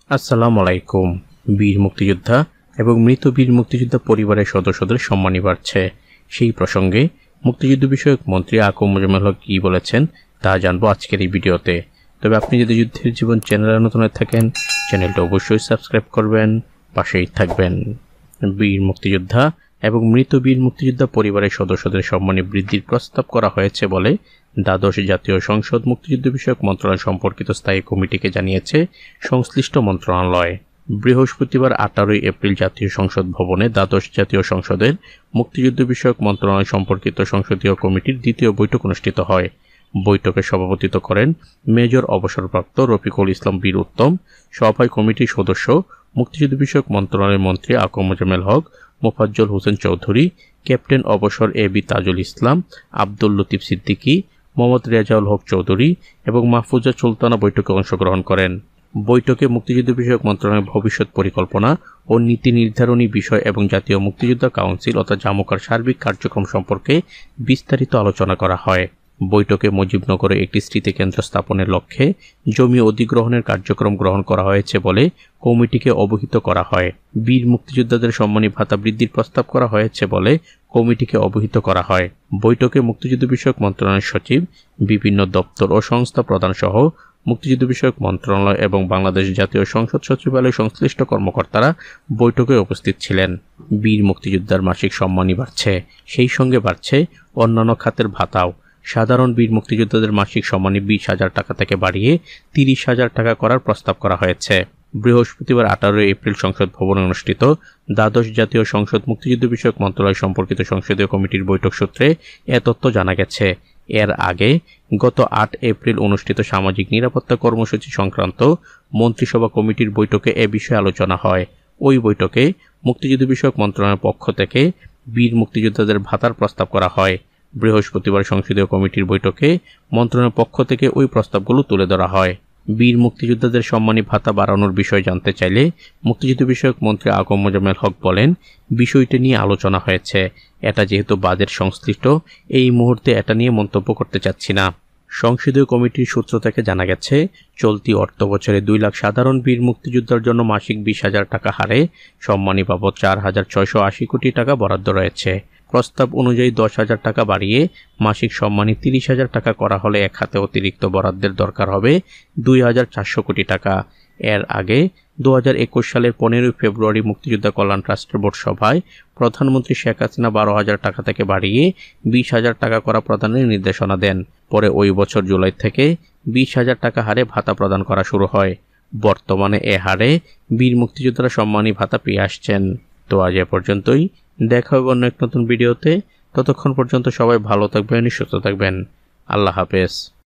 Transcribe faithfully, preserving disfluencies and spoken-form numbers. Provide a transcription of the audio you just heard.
আসসালামু আলাইকুম। বীর মুক্তিযোদ্ধা এবং মৃত বীর মুক্তিযোদ্ধা পরিবারের সদস্যদের সম্মানী বাড়ছে। সেই প্রসঙ্গে মুক্তিযুদ্ধ বিষয়ক মন্ত্রী আকম মোজাম্মেল হক কী বলেছেন তা জানবো আজকের এই ভিডিওতে। তবে আপনি যদি যুদ্ধের জীবন চ্যানেলে নতুন হয়ে থাকেন, চ্যানেলটা অবশ্যই সাবস্ক্রাইব করবেন, পাশেই থাকবেন। বীর মুক্তিযোদ্ধা এবং মৃত বীর মুক্তিযোদ্ধা পরিবারের সদস্যদের সম্মানী বৃদ্ধির প্রস্তাব করা হয়েছে বলে দ্বাদশ জাতীয় সংসদ মুক্তিযুদ্ধ বিষয়ক মন্ত্রণালয় সম্পর্কিত স্থায়ী কমিটিকে জানিয়েছে সংশ্লিষ্ট মন্ত্রণালয়। বৃহস্পতিবার আঠারোই এপ্রিল জাতীয় সংসদ ভবনে দ্বাদশ জাতীয় সংসদের মুক্তিযুদ্ধ বিষয়ক মন্ত্রণালয় সম্পর্কিত সংসদীয় কমিটির দ্বিতীয় বৈঠক অনুষ্ঠিত হয়। বৈঠকে সভাপতিত্ব করেন মেজর অবসরপ্রাপ্ত রফিকুল ইসলাম বীর উত্তম। সভায় কমিটির সদস্য মুক্তিযুদ্ধ বিষয়ক মন্ত্রণালয়ের মন্ত্রী আকম মোজাম্মেল হক, মোফাজ্জল হোসেন চৌধুরী, ক্যাপ্টেন অবসর এ বি তাজুল ইসলাম, আব্দুল লতিফ সিদ্দিকী, মোহাম্মদ রেজাউল হক চৌধুরী এবং মাহফুজা সুলতানা বৈঠকে অংশগ্রহণ করেন। বৈঠকে মুক্তিযুদ্ধ বিষয়ক মন্ত্রণালয়ের ভবিষ্যৎ পরিকল্পনা ও নীতি নির্ধারণী বিষয় এবং জাতীয় মুক্তিযোদ্ধা কাউন্সিল অর্থাৎ জামুকার সার্বিক কার্যক্রম সম্পর্কে বিস্তারিত আলোচনা করা হয়। বৈঠকে মুজিবনগরে একটি স্মৃতিকেন্দ্র স্থাপনের লক্ষ্যে জমি অধিগ্রহণের কার্যক্রম গ্রহণ করা হয়েছে বলে কমিটিকে অবহিত করা হয়। বীর মুক্তিযোদ্ধাদের সম্মানী ভাতা বৃদ্ধির প্রস্তাব করা হয়েছে বলে কমিটিকে অবহিত করা হয়। বৈঠকে মুক্তিযুদ্ধ বিষয়ক মন্ত্রণালয়ের সচিব, বিভিন্ন দপ্তর ও সংস্থা প্রধান সহ মুক্তিযুদ্ধ বিষয়ক মন্ত্রণালয় এবং বাংলাদেশ জাতীয় সংসদ সচিবালয় সংশ্লিষ্ট কর্মকর্তারা বৈঠকে উপস্থিত ছিলেন। বীর মুক্তিযোদ্ধার মাসিক সম্মানী বাড়ছে, সেই সঙ্গে বাড়ছে অন্যান্য খাতের ভাতাও। সাধারণ বীর মুক্তিযোদ্ধাদের মাসিক সম্মানী বিশ হাজার টাকা থেকে বাড়িয়ে তিরিশ হাজার টাকা করার প্রস্তাব করা হয়েছে। বৃহস্পতিবার আঠারোই এপ্রিল সংসদ ভবনে অনুষ্ঠিত দ্বাদশ জাতীয় সংসদ মুক্তিযুদ্ধ বিষয়ক মন্ত্রণালয় সম্পর্কিত সংসদীয় কমিটির বৈঠক সূত্রে এ তথ্য জানা গেছে। এর আগে গত আট এপ্রিল অনুষ্ঠিত সামাজিক নিরাপত্তা কর্মসূচি সংক্রান্ত মন্ত্রিসভা কমিটির বৈঠকে এ বিষয়ে আলোচনা হয়। ওই বৈঠকে মুক্তিযুদ্ধ বিষয়ক মন্ত্রণালয়ের পক্ষ থেকে বীর মুক্তিযোদ্ধাদের ভাতার প্রস্তাব করা হয়। বৃহস্পতিবার সংসদীয় কমিটির বৈঠকে মন্ত্রণালয়ের পক্ষ থেকে ওই প্রস্তাবগুলো তুলে ধরা হয়। বীর মুক্তিযোদ্ধাদের সম্মানী ভাতা বাড়ানোর বিষয় জানতে চাইলে মুক্তিযুদ্ধ বিষয়ক মন্ত্রী আকম মোজাম্মেল হক বলেন, বিষয়টি নিয়ে আলোচনা হয়েছে। এটা যেহেতু বাজেট সংশ্লিষ্ট, এই মুহূর্তে এটা নিয়ে মন্তব্য করতে চাচ্ছি না। সংসদীয় কমিটির সূত্র থেকে জানা গেছে, চলতি অর্থ বছরে দুই লাখ সাধারণ বীর মুক্তিযোদ্ধার জন্য মাসিক বিশ হাজার টাকা হারে সম্মানী বাবদ চার হাজার ছয়শো আশি কোটি টাকা বরাদ্দ রয়েছে। প্রস্তাব অনুযায়ী দশ হাজার টাকা বাড়িয়ে মাসিক সম্মানী তিরিশ হাজার টাকা করা হলে এক হাতে অতিরিক্ত বরাদ্দের দরকার হবে দুই হাজার চারশো কোটি টাকা। এর আগে দু হাজার একুশ সালের পনেরোই ফেব্রুয়ারি মুক্তিযোদ্ধা কল্যাণ ট্রাস্টের বোর্ড সভায় প্রধানমন্ত্রী শেখ হাসিনা বারো হাজার টাকা থেকে বাড়িয়ে বিশ হাজার টাকা করা প্রদানের নির্দেশনা দেন। পরে ওই বছর জুলাই থেকে বিশ হাজার টাকা হারে ভাতা প্রদান করা শুরু হয়। বর্তমানে এ হারে বীর মুক্তিযোদ্ধারা সম্মানী ভাতা পেয়ে আসছেন। তো আজ এ পর্যন্তই, দেখা হবে অন্য এক নতুন ভিডিওতে। ততক্ষণ পর্যন্ত সবাই ভালো থাকবেন, সুস্থ থাকবেন। আল্লাহ হাফেজ।